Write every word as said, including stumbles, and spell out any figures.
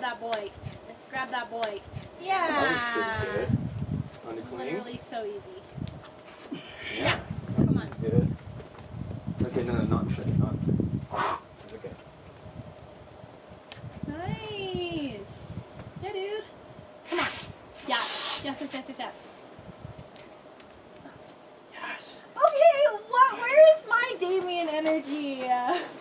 that boy. Just grab that boy. That Yeah. was pretty good. On the clean? Literally so easy. Yeah. Yeah. That's Come on. pretty good. Okay, no, no, not fit, not fit. It's okay. Nice. Yeah, dude. Come on. Yes. Yes, yes, yes, yes, yes. Yes. Okay, what? Where is my Damien energy?